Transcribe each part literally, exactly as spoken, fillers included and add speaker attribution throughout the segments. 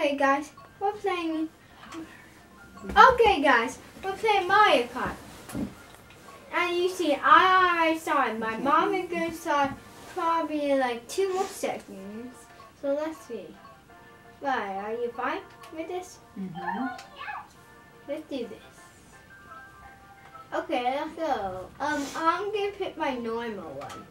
Speaker 1: Okay, guys, we're playing. Okay, guys, we're playing Mario Kart. And you see, I already started. My mom is going to start probably in like two more seconds. So let's see. Right, are you fine with this?
Speaker 2: Mm-hmm.
Speaker 1: Let's do this. Okay, let's go. Um, I'm going to pick my normal one.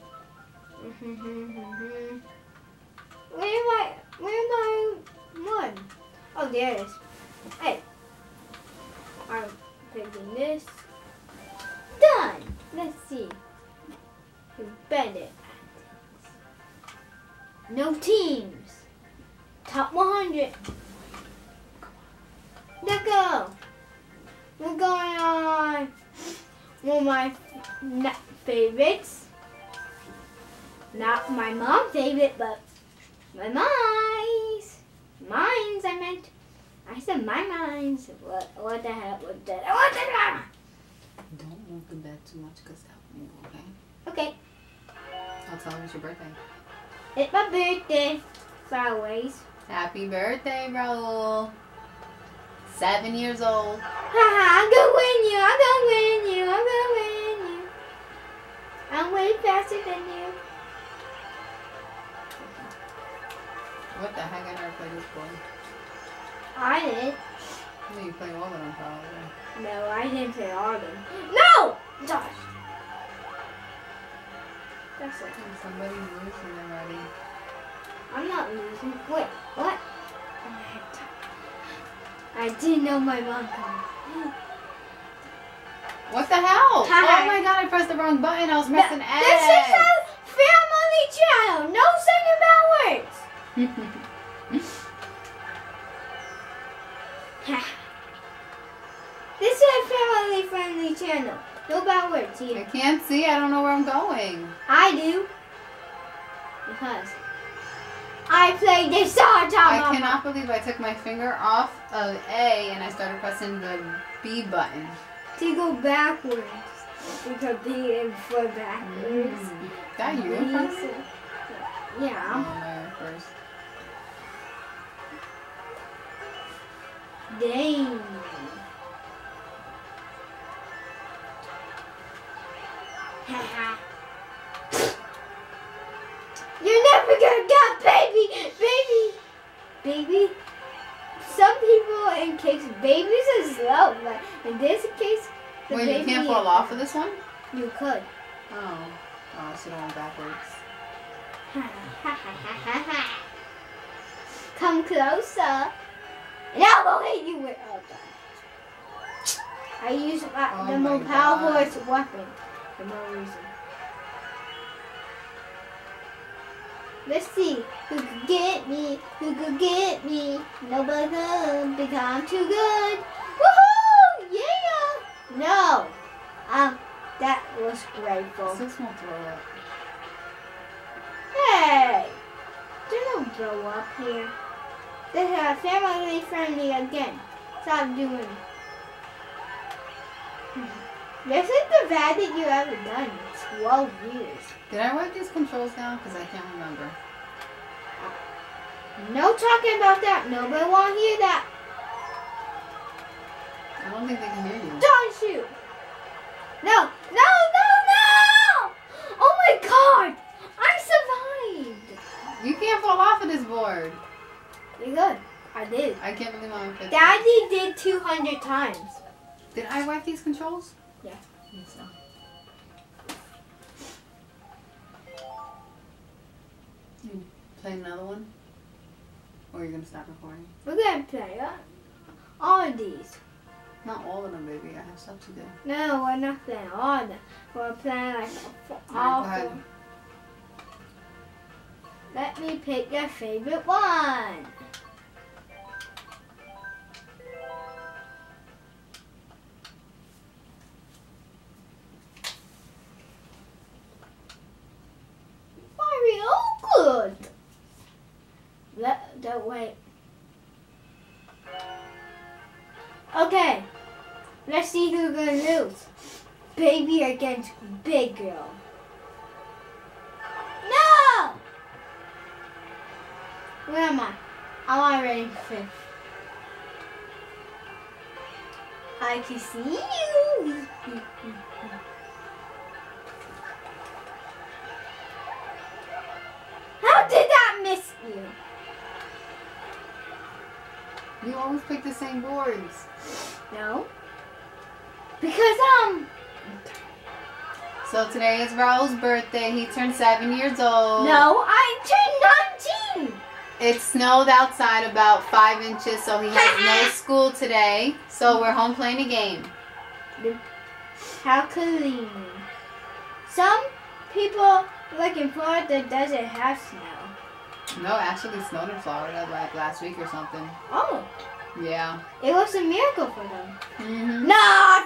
Speaker 1: Where am I? Where am I? One. Oh, there it is. Hey. I'm picking this. Done. Let's see. Who better? No teams. Top one hundred. Let's go. We're going on one of my f favorites. Not my mom's favorite, but my mine's. Mine's, I meant. I said my mine's. What, what the hell was that? What the hell?
Speaker 2: Don't move the bed too much because that'll move, okay?
Speaker 1: Okay.
Speaker 2: I'll tell him it's your birthday.
Speaker 1: It's my birthday. Flowers.
Speaker 2: Happy birthday, Raul. Seven years old.
Speaker 1: Haha, I'm gonna win you. I'm gonna win you. I'm gonna win you. I'm way faster than you.
Speaker 2: What the heck? I never played this board.
Speaker 1: I did.
Speaker 2: No, you play all of them probably.
Speaker 1: No, I didn't play all of them. No! Josh. That's it.
Speaker 2: Somebody's losing already.
Speaker 1: I'm not losing. Wait, what? I didn't know my mom coming.
Speaker 2: What the hell?
Speaker 1: Hi.
Speaker 2: Oh my god, I pressed the wrong button. I was pressing
Speaker 1: No,
Speaker 2: X.
Speaker 1: this is a family channel. No saying bad words. This is a family friendly channel. No bad words
Speaker 2: I
Speaker 1: here.
Speaker 2: can't see. I don't know where I'm going.
Speaker 1: I do. Because I played this all the time.
Speaker 2: I cannot believe I took my finger off of A and I started pressing the B button.
Speaker 1: To go backwards. Because be in for backwards.
Speaker 2: Mm. That you in front of me?
Speaker 1: Yeah.
Speaker 2: Oh, my first.
Speaker 1: Dang. Haha. You're never gonna get baby, baby, baby. Some people in case babies are slow, but in this case, the
Speaker 2: Wait,
Speaker 1: baby
Speaker 2: you can't fall off of this one?
Speaker 1: You could.
Speaker 2: Oh. Oh, so it went backwards.
Speaker 1: Come closer. And I will hit you with oh god. I use uh,
Speaker 2: Oh
Speaker 1: the
Speaker 2: my
Speaker 1: more
Speaker 2: God.
Speaker 1: powerful weapon. For no reason. Let's see who could get me. Who could get me? Nobody could because I'm too good. Woohoo! Yeah! No. Um, that was grateful.
Speaker 2: This won't throw up.
Speaker 1: Hey! Don't blow up here. This is family friendly again. Stop doing. This is the bad that you ever done. Twelve years.
Speaker 2: Did I write these controls down? Because I can't remember.
Speaker 1: No talking about that. Nobody want to hear that.
Speaker 2: I don't think they can hear you.
Speaker 1: Don't shoot. No, no, no, no! Oh my god! I survived.
Speaker 2: You can't fall off of this board.
Speaker 1: You good? I did.
Speaker 2: I can't believe I'm fifty.
Speaker 1: Daddy did two hundred times.
Speaker 2: Did I write these controls?
Speaker 1: Yeah.
Speaker 2: I think so. You play another one? Or are you going to stop recording?
Speaker 1: We're gonna play uh, all of these.
Speaker 2: Not all of them, baby. I have stuff to do.
Speaker 1: No, we're not playing all of them. We're playing like all
Speaker 2: Alright, go ahead.
Speaker 1: four. Let me pick your favorite one. Mario, good. Let, don't wait. Okay, let's see who's gonna lose. Baby against big girl. No! Where am I? I'm already fifth. I can see you. How did that miss you?
Speaker 2: You always pick the same boards.
Speaker 1: No. Because, um...
Speaker 2: So today is Raul's birthday. He turned seven years old.
Speaker 1: No, I turned nineteen.
Speaker 2: It snowed outside about five inches, so he has no school today. So we're home playing a game.
Speaker 1: How clean. Some people, like in Florida, doesn't have snow.
Speaker 2: No, actually it snowed in Florida like last week or something.
Speaker 1: Oh.
Speaker 2: Yeah.
Speaker 1: It was a miracle for them.
Speaker 2: Mm-hmm.
Speaker 1: No!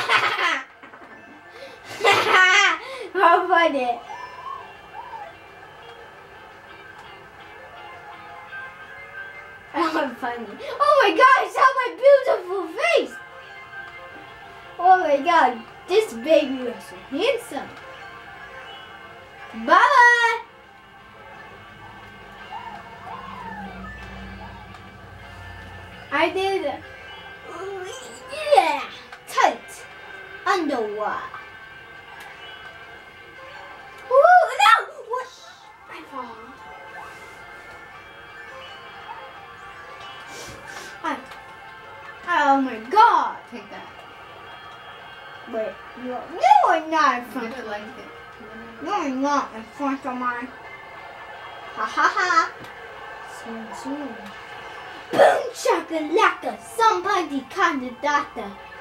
Speaker 1: How funny. How funny. Oh my gosh, how my beautiful face. Oh my god, this baby looks so handsome. Bye-bye. I did yeah, tight underwear. Ooh, no! What? I fall. I, oh my god!
Speaker 2: Take that.
Speaker 1: Wait, you are, you are not in
Speaker 2: You
Speaker 1: front
Speaker 2: would
Speaker 1: of
Speaker 2: like
Speaker 1: me.
Speaker 2: it.
Speaker 1: You are not in front of mine. Ha ha ha! Soon, soon. Boom shakalaka! Somebody call the doctor.